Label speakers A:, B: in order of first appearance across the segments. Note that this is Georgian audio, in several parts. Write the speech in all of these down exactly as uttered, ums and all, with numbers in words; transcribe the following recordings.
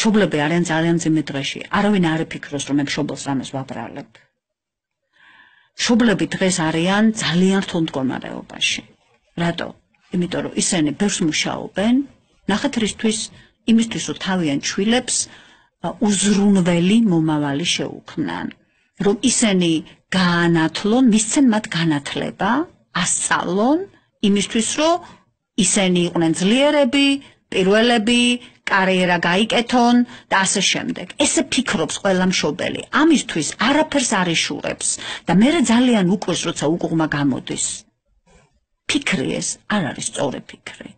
A: მშობლები არიან ძალიან ძიმე დღეში. არავინ არ იფიქროს, რომ მე მშობელს რამეს ვაბრალებ. მშობლები დღეს არიან ძალიან რთულ მდგომარეობაში. რატო? იმიტომ რომ ისინი ბევრს მუშაობენ, ნახეთ რისთვის, იმისთვის რომ თავიანთ შვილებს უზრუნველი მომავალი შეუქმნან. რომ ისინი გაანათლონ, მისცენ მათ განათლება, ასწავლონ, იმისთვის რომ ისინი იყვნენ ძლიერები, პირველები, კარიერა გაიკეთონ და ასე შემდეგ. ესე ფიქრობს ყველა მშობელი. ამისთვის არაფერს არ იშურებს და მე ძალიან უკვეს, როცა უკუღმა გამოდის. ფიქრი ეს არ არის სწორი ფიქრი.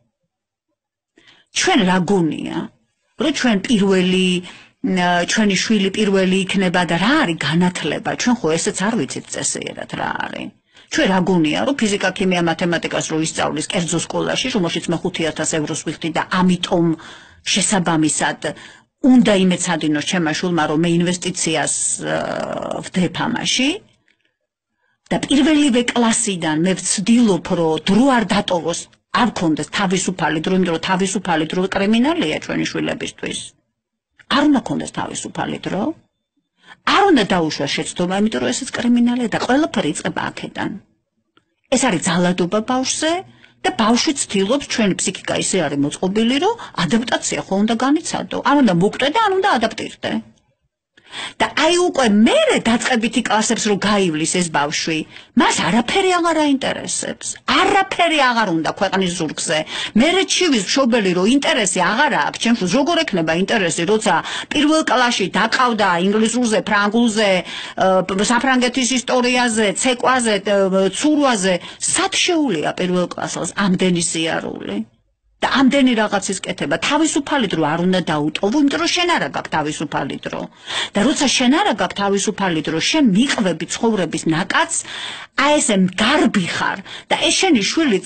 A: ჩვენ რა გონია, რომ ჩვენ პირველი ჩვენი შვილი პირველი იქნება და რა არის განათლება, ჩვენ ხო ესეც არ ვიცით წესიერად რა არის. ჩვენ რა გონია, რომ ფიზიკა, ქიმია, მათემატიკას რო ისწავლის კერძო სკოლაში, რომელშიც მე ხუთი ათას ევროს ვიხდი და ამიტომ შესაბამისად უნდა იმეცადინოს ჩემმა შვილმა, რომ მე ინვესტიციას ვდებ ამაში და პირველივე კლასიდან მე ვცდილობ, რომ დრო არ დატოვოს, არ გქონდეს თავისუფალი დრო, იმიტომ რომ თავისუფალი დრო კრიმინალია ჩვენი შვილებისთვის. არ უნდა გქონდეს თავისუფალი დრო. არ უნდა დაუშვას შეცდომა, იმიტომ რომ ესეც კრიმინალია და ყველაფერი იწყება აქედან. ეს არის ძალადობა ბავშვზე და ბავშვი ცდილობს, ჩვენი ფსიქიკა ისე არის მოწყობილი, რომ ადაპტაცია ხო უნდა განიცადო. არ უნდა მოკვდე და არ უნდა ადაპტირდე. და აი უკვე მერე დაწყებითი კლასებს რო გაივლის ეს ბავშვი, მას არაფერი აღარ აინტერესებს. არაფერი აღარ უნდა ქვეყნის ზურგზე. მერე ჩივის მშობელი რო ინტერესი აღარ აქვს, ჩემს როგორ ექნება ინტერესი, როცა პირველ კლასში დაყავდა ინგლისურზე, ფრანგულზე, საფრანგეთის ისტორიაზე, ცეკვაზე, ცურვაზე, სად შეუულია პირველ კლასს ამდენი სიარული? და ამდენი რაღაცის კეთება, თავისუფალი დრო არ უნდა დაუტოვო, იმიტომ რომ შენ არა გაქვს თავისუფალი დრო. და როცა შენ არა გაქვს თავისუფალი დრო, შენ მიყვები ცხოვრების ნაკადს, აი ესე გარბი ხარ და ეს შენი შვილიც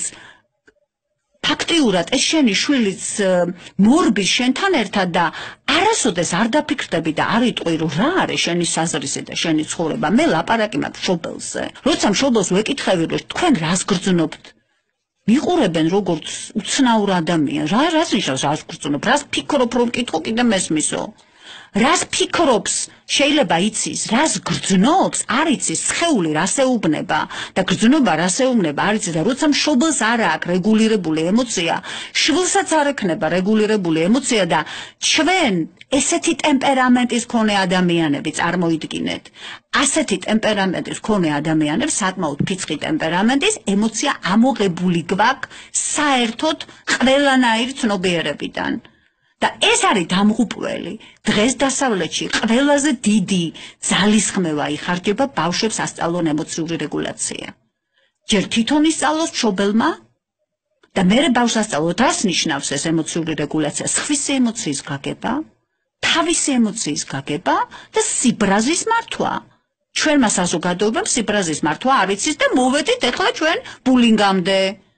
A: ფაქტიურად ეს შენი შვილიც მორბის შენთან ერთად და არასოდეს არ დაფიქრდები და არ იტყვი, რომ რა არის შენი საზრისი და შენი ცხოვრება. მე ლაპარაკი მაქვს მშობელზე. როცა მშობელს ვეკითხები, რომ თქვენ რას გრძნობთ? მიყურებენ როგორც უცნაურ ადამიანს. რა რას ნიშნავს რას გრძნობ? რას ფიქრობ რომ კითხო კიდე მესმისო? რას ფიქრობს? შეიძლება იცის, რას გრძნობს? არ იცის, სხეული რას ეუბნება და გრძნობა რას ეუბნება, არ იცის და როცა მშობელს არ აქვს რეგულირებული ემოცია, შვილსაც არ ექნება რეგულირებული ემოცია და ჩვენ ესეთი ტემპერამენტის მქონე ადამიანები წარმოიდგინეთ. ასეთი ტემპერამენტის მქონე ადამიანებს საკმაოდ ფიცხი ტემპერამენტის ემოცია ამოღებული გვაქვს საერთოდ ყველანაირი ცნობიერებიდან. და ეს არის დამღუპველი. დღეს დასავლეთში ყველაზე დიდი ძალისხმევა იხარჯება ბავშვებს ასწავლონ ემოციური რეგულაცია. ჯერ თვითონ ისწავლოს მშობელმა და მერე ბავშვს ასწავლოთ, რას ნიშნავს ეს ემოციური რეგულაცია? სხვისი ემოციის გაგება, თავისი ემოციის გაგება და სიბრაზის მართვა. ჩვენმა საზოგადოებამ სიბრაზის მართვა არ იცის და მოვედით ახლა ჩვენ ბულინგამდე.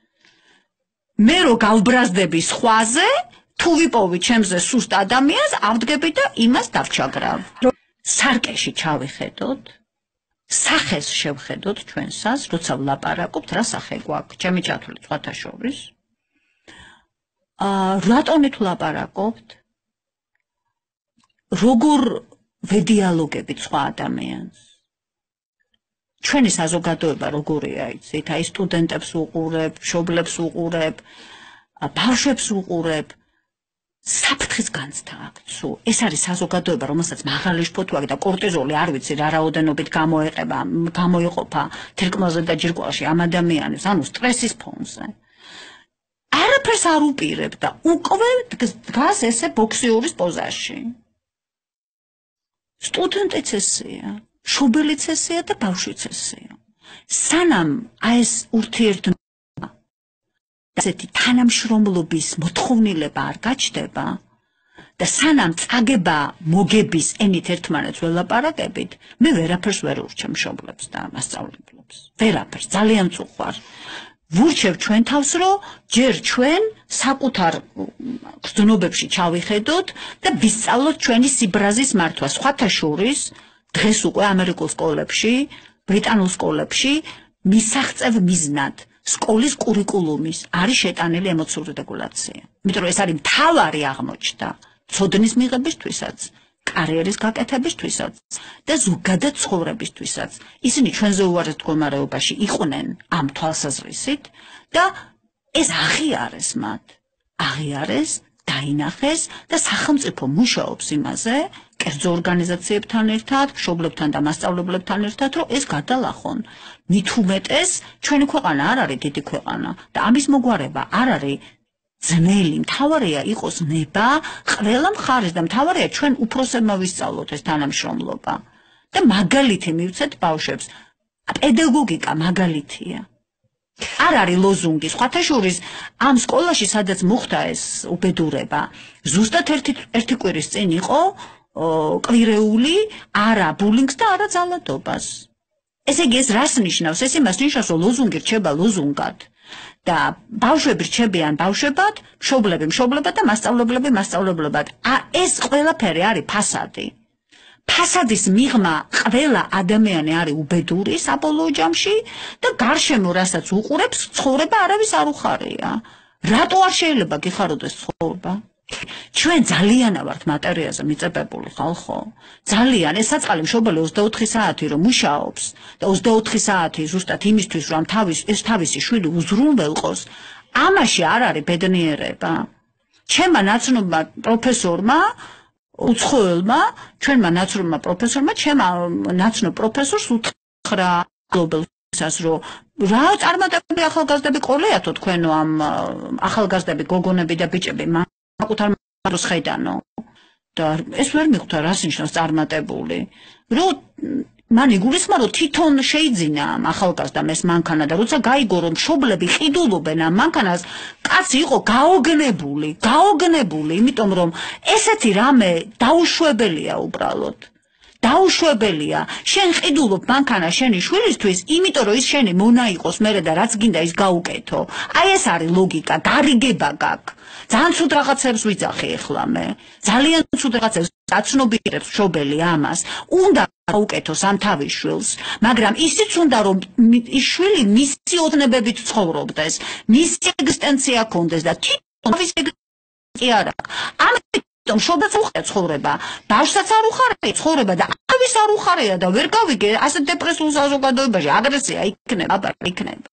A: მე რო გავბრაზდები სხვაზე, თუ ვიპოვი ჩემზე სუსტ ადამიანს, ავდგები და იმას დავჩაგრავ. სარკეში ჩავიხედოთ, სახეს შევხედოთ ჩვენსას, როცა ვლაპარაკობთ, რა სახე გვაქვს, ჩემი ჩათვლით სხვათა შორის. აა რატომით ვლაპარაკობთ? როგორ ვედიალოგებით სხვა ადამიანს? ჩვენი საზოგადოება როგორია იცით? აი სტუდენტებს უყურებ, მშობლებს უყურებ, ბავშვებს უყურებ. საფრთხის განცდა აქვს. ეს არის საზოგადოება, რომელსაც მაღალი შფოთი აქვს და კორტიზოლი არ ვიცი რა რაოდენობით გამოეყება, გამოიყოფა თირკმელზე და ჯირკვალში ამ ადამიანებს, ანუ სტრესის ფონზე. არაფერს არ უპირებ და უკვე დგას ესე ბოქსიორის პოზაში. სტუდენტიც ესეა, მშობელიც ესეა და ბავშვიც ესეა. სანამ აი ეს ურთიერთობა ასეთი თანამშრომლობის მოთხოვნილება არ გაჩნდება და სანამ წაგება მოგების ენით ერთმანეთს ველაპარაკებით, მე ვერაფერს ვერ ურჩევ მშობლებს და მასწავლებლებს. ვერაფერს, ძალიან წუხარ. ვურჩევ ჩვენ თავს, რომ ჯერ ჩვენ საკუთარ გრძნობებში ჩავიხედოთ და ვისწავლოთ ჩვენი სიბრაზის მართვა. სხვათა შორის, დღეს უკვე ამერიკულ სკოლებში, ბრიტანულ სკოლებში მისაღწევ მიზნად სკოლის კურიკულუმის არის შეტანილი ემოციური რეგულაცია. იმიტომ რომ ეს არის მთავარი აღმოჩნდა. ცოდნის მიღებისთვისაც, კარიერის გაკეთებისთვისაც და ზოგადად ცხოვრებისთვისაც. ისინი ჩვენზე უარეს მდგომარეობაში იყვნენ ამ თვალსაზრისით და ეს აღიარეს მათ. აღიარეს, დაინახეს და სახელმწიფო მუშაობს იმაზე, კერძო ორგანიზაციებთან ერთად, მშობლებთან და მასწავლებლებთან ერთად, რომ ეს გადალახონ. მით უმეტეს, ჩვენი ქვეყანა არ არის დიდი ქვეყანა და ამის მოგვარება არ არის ძნელი. მთავარია იყოს ნება ყველა მხარეს და მთავარია ჩვენ უფროსებმა ვისწავლოთ ეს თანამშრომლობა. და მაგალითი მივცეთ ბავშვებს. პედაგოგიკა მაგალითია. არ არის ლოზუნგი. სხვათა შორის ამ სკოლაში, სადაც მოხდა ეს უბედურება, ზუსტად ერთი ერთი კვირის წინ იყო კვირეული არა ბულინგს და არა ძალადობას. ესე იგი ეს რას ნიშნავს? ეს იმას ნიშნავს, რომ ლოზუნგი რჩება ლოზუნგად. და ბავშვები რჩებიან ბავშვებად, მშობლები მშობლებად და მასწავლებლები მასწავლებლებად. ეს ყველაფერი არის ფასადი. ფასადის მიღმა ყველა ადამიანი არის უბედური საბოლოო ჯამში და გარშემო რასაც უყურებს, ცხოვრება არავის არ უხარია. რატო არ შეიძლება გიხაროდეს ცხოვრება? ჩვენ ძალიან ვართ მატერიაზე მიწებებული ხალხო. ძალიან ეს საწყალი მშობელი ოცდაოთხი საათი რომ მუშაობს და ოცდაოთხი საათი ზუსტად იმისთვის რომ თავის ეს თავისი შვილი უზრუნველყოს, ამაში არ არის ბედნიერება. ჩემმა ნაცნობმა პროფესორმა უცხოელმა, ჩვენმა ნაცნობმა პროფესორმა, ჩემმა ნაცნობ პროფესორს უთხრა გლობალისას, რომ რა წარმატებული ახალგაზრდები ყოლეათო თქვენო ამ ახალგაზრდები, გოგონები და ბიჭები საკუთარ მაროს ხედანო. და ეს ვერ მიხვდა რას ნიშნავს წარმატებული. რომ მან იგულისხმა, რომ თვითონ შეიძინა ამ ახალგაზრდამ ეს მანქანა და როცა გაიგო, რომ მშობლები ყიდულობენ ამ მანქანას, კაცი იყო გაოგნებული, გაოგნებული, იმიტომ რომ ესეთი რამე დაუშვებელია უბრალოდ. დაუშვებელია. შენ ყიდულობ მანქანა შენი შვილისთვის, იმიტომ რომ ის შენი მონა იყოს მერე და რაც გინდა ის გაუკეთო. აი ეს არის ლოგიკა, გარიგება გაქვს. ძალიან ცუდ რაღაცებს ვიძახი ახლა მე. ძალიან ცუდ რაღაცებს აცნობიერებს მშობელი ამას. უნდა გაუკეთოს ამ თავის შვილს, მაგრამ ისიც უნდა რომ ის შვილი მისი ოდნებებით ცხოვრობდეს, მისი ეგზისტენცია ჰქონდეს და თვითონ თავის ეგზისტენცია არა. ამიტომ მშობელს უხარია ცხოვრება, ბავშვსაც არ უხარია ცხოვრება და არავის არ უხარია და ვერ გავიგე ასე დეპრესიულ საზოგადოებაში აგრესია იქნება, აბა იქნება.